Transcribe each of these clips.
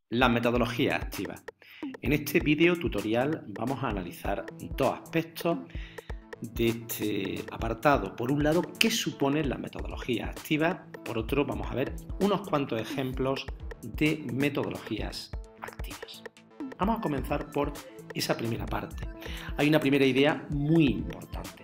Las metodologías activas. En este vídeo tutorial vamos a analizar dos aspectos de este apartado. Por un lado, qué suponen las metodologías activas. Por otro, vamos a ver unos cuantos ejemplos de metodologías activas. Vamos a comenzar por esa primera parte. Hay una primera idea muy importante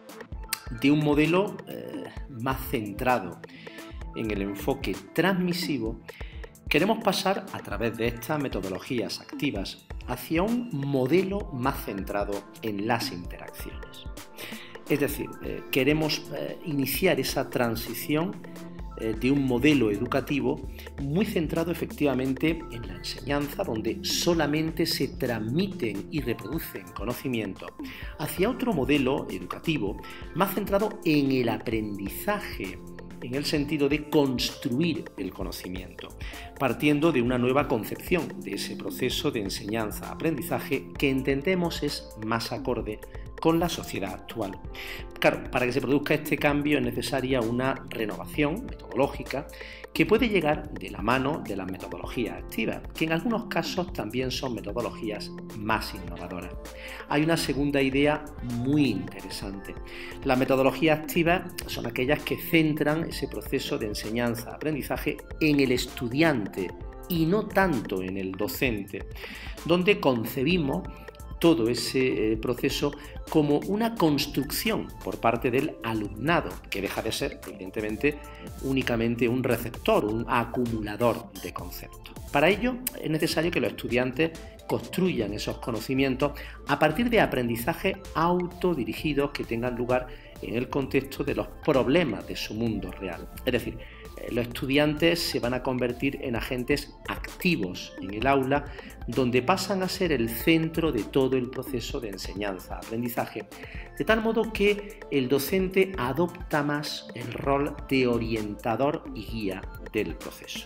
de un modelo más centrado en el enfoque transmisivo. Queremos pasar a través de estas metodologías activas hacia un modelo más centrado en las interacciones. Es decir, queremos iniciar esa transición de un modelo educativo muy centrado efectivamente en la enseñanza, donde solamente se transmiten y reproducen conocimientos, hacia otro modelo educativo más centrado en el aprendizaje, en el sentido de construir el conocimiento, partiendo de una nueva concepción de ese proceso de enseñanza-aprendizaje que entendemos es más acorde con la sociedad actual. Claro, para que se produzca este cambio es necesaria una renovación metodológica que puede llegar de la mano de las metodologías activas, que en algunos casos también son metodologías más innovadoras. Hay una segunda idea muy interesante. Las metodologías activas son aquellas que centran ese proceso de enseñanza-aprendizaje en el estudiante y no tanto en el docente, donde concebimos todo ese proceso como una construcción por parte del alumnado, que deja de ser, evidentemente, únicamente un receptor, un acumulador de conceptos. Para ello es necesario que los estudiantes construyan esos conocimientos a partir de aprendizajes autodirigidos que tengan lugar en el contexto de los problemas de su mundo real. Es decir, los estudiantes se van a convertir en agentes activos en el aula, donde pasan a ser el centro de todo el proceso de enseñanza-aprendizaje, de tal modo que el docente adopta más el rol de orientador y guía del proceso.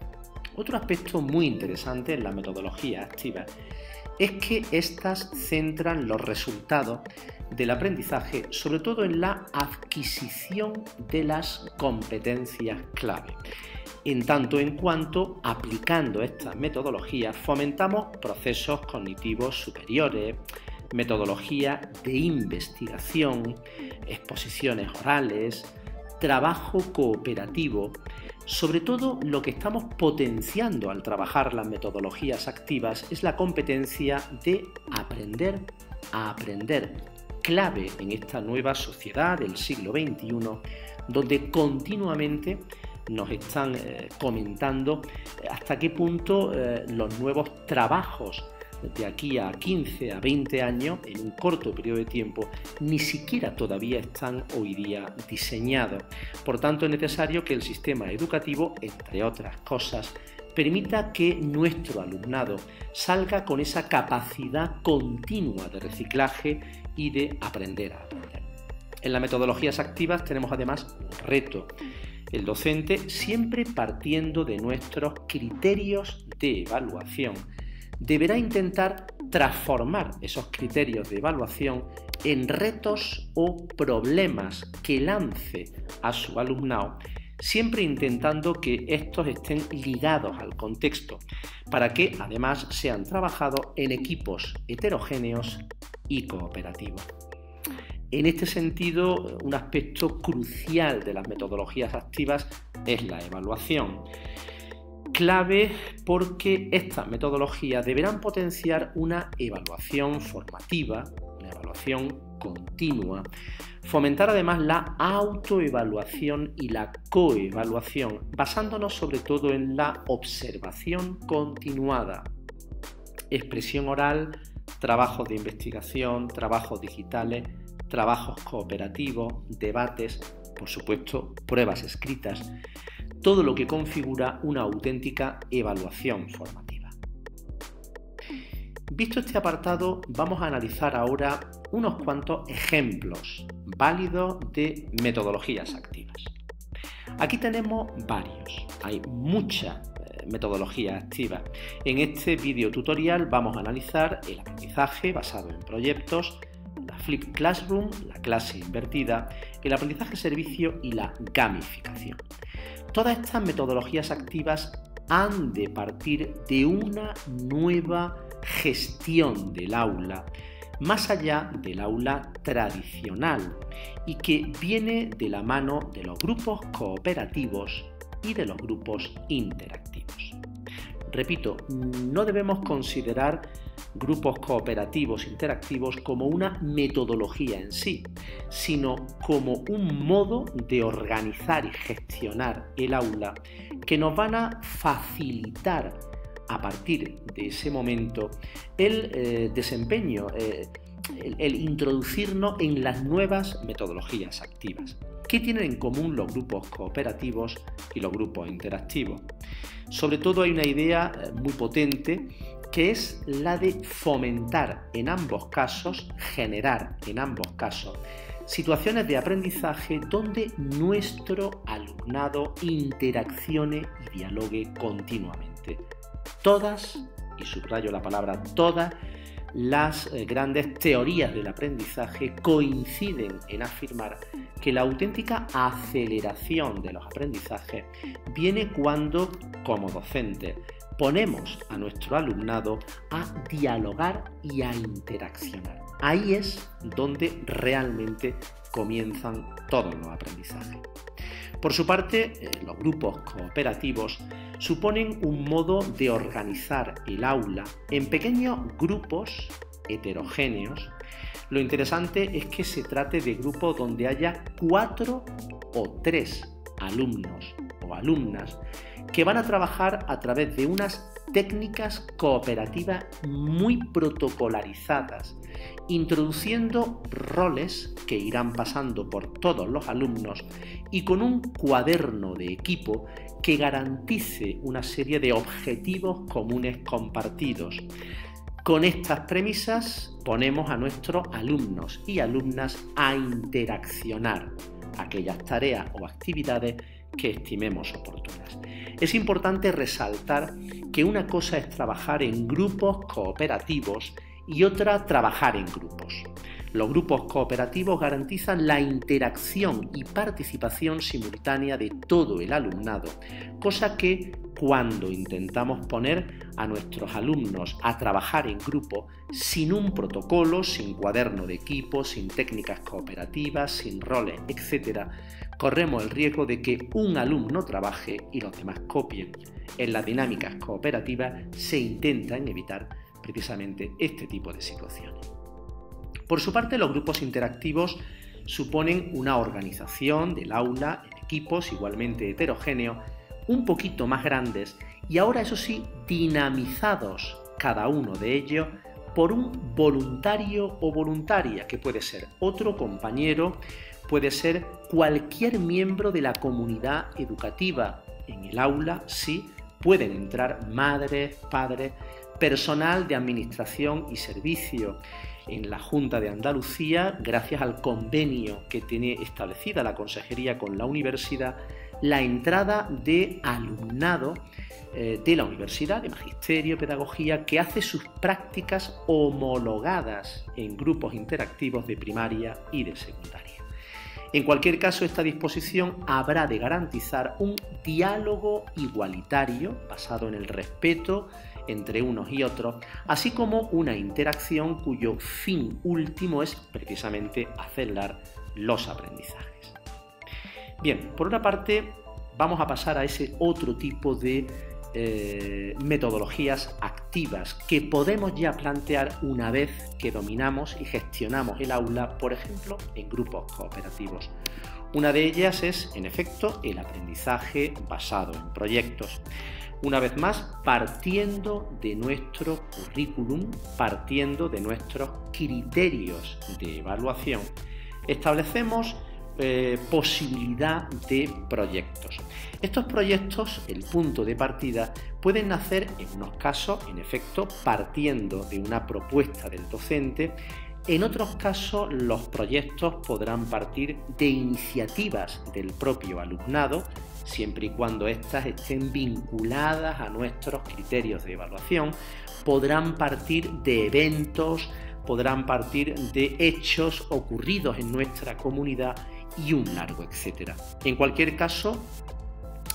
Otro aspecto muy interesante en la metodología activa es que éstas centran los resultados del aprendizaje sobre todo en la adquisición de las competencias clave. En tanto en cuanto, aplicando estas metodologías, fomentamos procesos cognitivos superiores, metodología de investigación, exposiciones orales, trabajo cooperativo. Sobre todo, lo que estamos potenciando al trabajar las metodologías activas es la competencia de aprender a aprender, clave en esta nueva sociedad del siglo XXI, donde continuamente nos están comentando hasta qué punto los nuevos trabajos de aquí a 15 a 20 años, en un corto periodo de tiempo, ni siquiera todavía están hoy día diseñados. Por tanto, es necesario que el sistema educativo, entre otras cosas, permita que nuestro alumnado salga con esa capacidad continua de reciclaje y de aprender a aprender. En las metodologías activas tenemos además un reto. El docente, siempre partiendo de nuestros criterios de evaluación, deberá intentar transformar esos criterios de evaluación en retos o problemas que lance a su alumnado, siempre intentando que estos estén ligados al contexto, para que además sean trabajados en equipos heterogéneos y cooperativos. En este sentido, un aspecto crucial de las metodologías activas es la evaluación. Clave porque estas metodologías deberán potenciar una evaluación formativa, una evaluación continua, fomentar además la autoevaluación y la coevaluación, basándonos sobre todo en la observación continuada, expresión oral, trabajos de investigación, trabajos digitales, trabajos cooperativos, debates, por supuesto, pruebas escritas, todo lo que configura una auténtica evaluación formativa. Visto este apartado, vamos a analizar ahora unos cuantos ejemplos válidos de metodologías activas. Aquí tenemos varios, hay muchas metodologías activas. En este video tutorial vamos a analizar el aprendizaje basado en proyectos, la Flipped Classroom, la clase invertida, el aprendizaje servicio y la gamificación. Todas estas metodologías activas han de partir de una nueva gestión del aula, más allá del aula tradicional, y que viene de la mano de los grupos cooperativos y de los grupos interactivos. Repito, no debemos considerar grupos cooperativos interactivos como una metodología en sí, sino como un modo de organizar y gestionar el aula que nos van a facilitar a partir de ese momento el desempeño, el introducirnos en las nuevas metodologías activas. ¿Qué tienen en común los grupos cooperativos y los grupos interactivos? Sobre todo hay una idea muy potente que es la de fomentar en ambos casos, generar en ambos casos, situaciones de aprendizaje donde nuestro alumnado interaccione y dialogue continuamente. Todas, y subrayo la palabra todas, las grandes teorías del aprendizaje coinciden en afirmar que la auténtica aceleración de los aprendizajes viene cuando, como docentes, ponemos a nuestro alumnado a dialogar y a interaccionar. Ahí es donde realmente comienzan todos los aprendizajes. Por su parte, los grupos cooperativos suponen un modo de organizar el aula en pequeños grupos heterogéneos. Lo interesante es que se trate de grupos donde haya 4 o 3 alumnos o alumnas que van a trabajar a través de unas técnicas cooperativas muy protocolarizadas, introduciendo roles que irán pasando por todos los alumnos y con un cuaderno de equipo que garantice una serie de objetivos comunes compartidos. Con estas premisas ponemos a nuestros alumnos y alumnas a interaccionar aquellas tareas o actividades que estimemos oportunas. Es importante resaltar que una cosa es trabajar en grupos cooperativos y otra trabajar en grupos. Los grupos cooperativos garantizan la interacción y participación simultánea de todo el alumnado, cosa que cuando intentamos poner a nuestros alumnos a trabajar en grupo sin un protocolo, sin cuaderno de equipo, sin técnicas cooperativas, sin roles, etc., corremos el riesgo de que un alumno trabaje y los demás copien. En las dinámicas cooperativas se intentan evitar precisamente este tipo de situaciones. Por su parte, los grupos interactivos suponen una organización del aula en equipos igualmente heterogéneos, un poquito más grandes y ahora, eso sí, dinamizados cada uno de ellos por un voluntario o voluntaria, que puede ser otro compañero, puede ser cualquier miembro de la comunidad educativa. En el aula sí pueden entrar madres, padres, personal de administración y servicio. En la Junta de Andalucía, gracias al convenio que tiene establecida la Consejería con la universidad, la entrada de alumnado de la universidad, de magisterio, pedagogía, que hace sus prácticas homologadas en grupos interactivos de primaria y de secundaria. En cualquier caso, esta disposición habrá de garantizar un diálogo igualitario basado en el respeto entre unos y otros, así como una interacción cuyo fin último es precisamente acelerar los aprendizajes. Bien, por una parte vamos a pasar a ese otro tipo de metodologías activas que podemos ya plantear una vez que dominamos y gestionamos el aula, por ejemplo, en grupos cooperativos. Una de ellas es, en efecto, el aprendizaje basado en proyectos. Una vez más, partiendo de nuestro currículum, partiendo de nuestros criterios de evaluación, establecemos posibilidad de proyectos. Estos proyectos, el punto de partida, pueden nacer en unos casos, en efecto, partiendo de una propuesta del docente. En otros casos, los proyectos podrán partir de iniciativas del propio alumnado, siempre y cuando éstas estén vinculadas a nuestros criterios de evaluación. Podrán partir de eventos, podrán partir de hechos ocurridos en nuestra comunidad y un largo etcétera. En cualquier caso,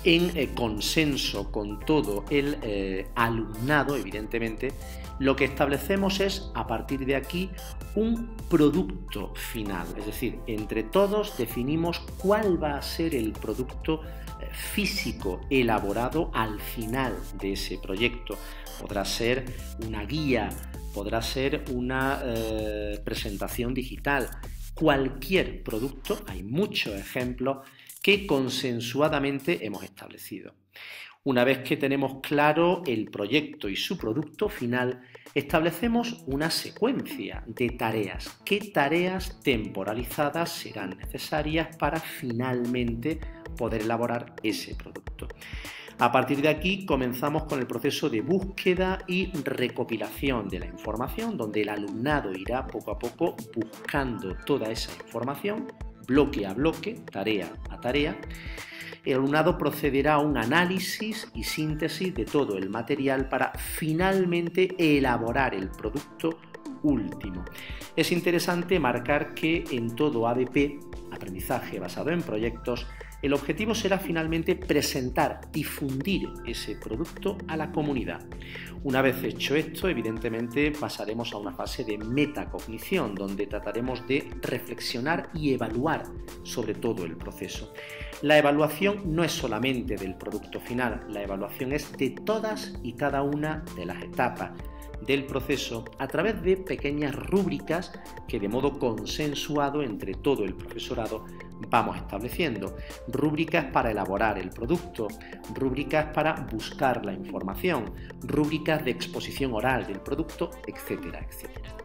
en consenso con todo el alumnado, evidentemente, lo que establecemos es, a partir de aquí, un producto final. Es decir, entre todos definimos cuál va a ser el producto físico elaborado al final de ese proyecto. Podrá ser una guía, podrá ser una presentación digital, cualquier producto. Hay muchos ejemplos que consensuadamente hemos establecido. Una vez que tenemos claro el proyecto y su producto final, establecemos una secuencia de tareas. ¿Qué tareas temporalizadas serán necesarias para finalmente poder elaborar ese producto? A partir de aquí comenzamos con el proceso de búsqueda y recopilación de la información, donde el alumnado irá poco a poco buscando toda esa información, bloque a bloque, tarea a tarea. El alumnado procederá a un análisis y síntesis de todo el material para finalmente elaborar el producto último. Es interesante marcar que en todo ABP, aprendizaje basado en proyectos, el objetivo será finalmente presentar, difundir ese producto a la comunidad. Una vez hecho esto, evidentemente pasaremos a una fase de metacognición, donde trataremos de reflexionar y evaluar sobre todo el proceso. La evaluación no es solamente del producto final, la evaluación es de todas y cada una de las etapas del proceso a través de pequeñas rúbricas que de modo consensuado entre todo el profesorado vamos estableciendo. Rúbricas para elaborar el producto, rúbricas para buscar la información, rúbricas de exposición oral del producto, etcétera, etcétera.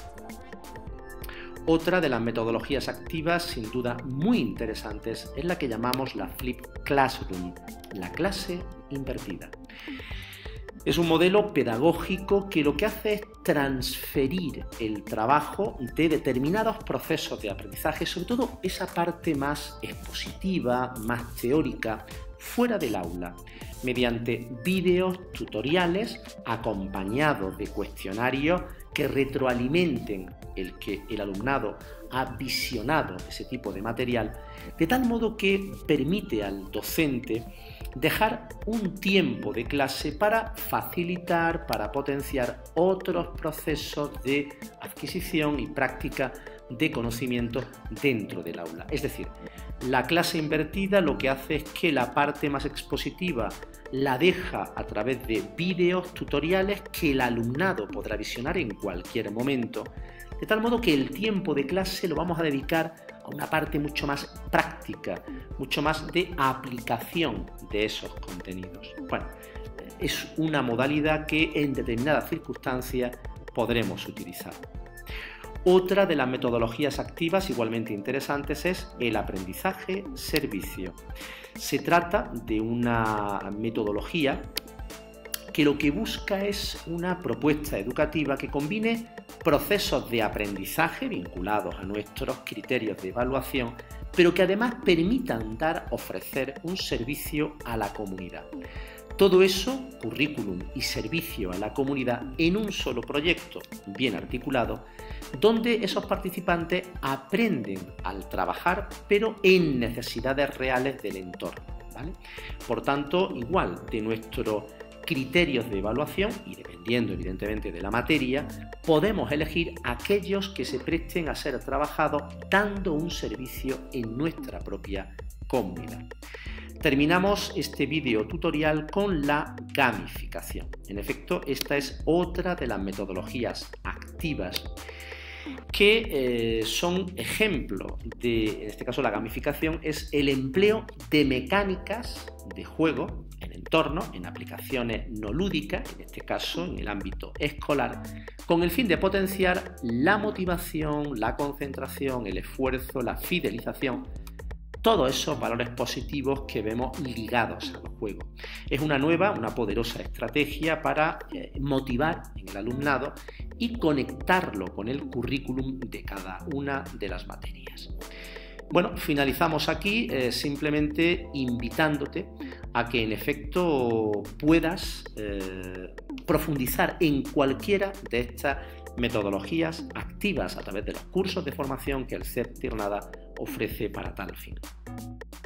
Otra de las metodologías activas, sin duda muy interesantes, es la que llamamos la Flip Classroom, la clase invertida. Es un modelo pedagógico que lo que hace es transferir el trabajo de determinados procesos de aprendizaje, sobre todo esa parte más expositiva, más teórica, fuera del aula, mediante vídeos tutoriales acompañados de cuestionarios que retroalimenten el que el alumnado ha visionado ese tipo de material, de tal modo que permite al docente dejar un tiempo de clase para facilitar, para potenciar otros procesos de adquisición y práctica de conocimientos dentro del aula. Es decir, la clase invertida lo que hace es que la parte más expositiva la deja a través de vídeos tutoriales que el alumnado podrá visionar en cualquier momento, de tal modo que el tiempo de clase lo vamos a dedicar a una parte mucho más práctica, mucho más de aplicación de esos contenidos. Bueno, es una modalidad que en determinadas circunstancias podremos utilizar. Otra de las metodologías activas igualmente interesantes es el aprendizaje-servicio. Se trata de una metodología que lo que busca es una propuesta educativa que combine procesos de aprendizaje vinculados a nuestros criterios de evaluación, pero que además permitan ofrecer un servicio a la comunidad. Todo eso, currículum y servicio a la comunidad, en un solo proyecto bien articulado, donde esos participantes aprenden al trabajar, pero en necesidades reales del entorno, ¿vale? Por tanto, igual de nuestros criterios de evaluación, y dependiendo evidentemente de la materia, podemos elegir aquellos que se presten a ser trabajados dando un servicio en nuestra propia comunidad. Terminamos este vídeo tutorial con la gamificación. En efecto, esta es otra de las metodologías activas que son ejemplos de, en este caso la gamificación, es el empleo de mecánicas de juego en entorno, en aplicaciones no lúdicas, en este caso en el ámbito escolar, con el fin de potenciar la motivación, la concentración, el esfuerzo, la fidelización, todos esos valores positivos que vemos ligados a los juegos. Es una nueva, una poderosa estrategia para motivar en el alumnado y conectarlo con el currículum de cada una de las materias. Bueno, finalizamos aquí simplemente invitándote a que en efecto puedas profundizar en cualquiera de estas metodologías activas a través de los cursos de formación que el CEP Tirnada ofrece para tal fin.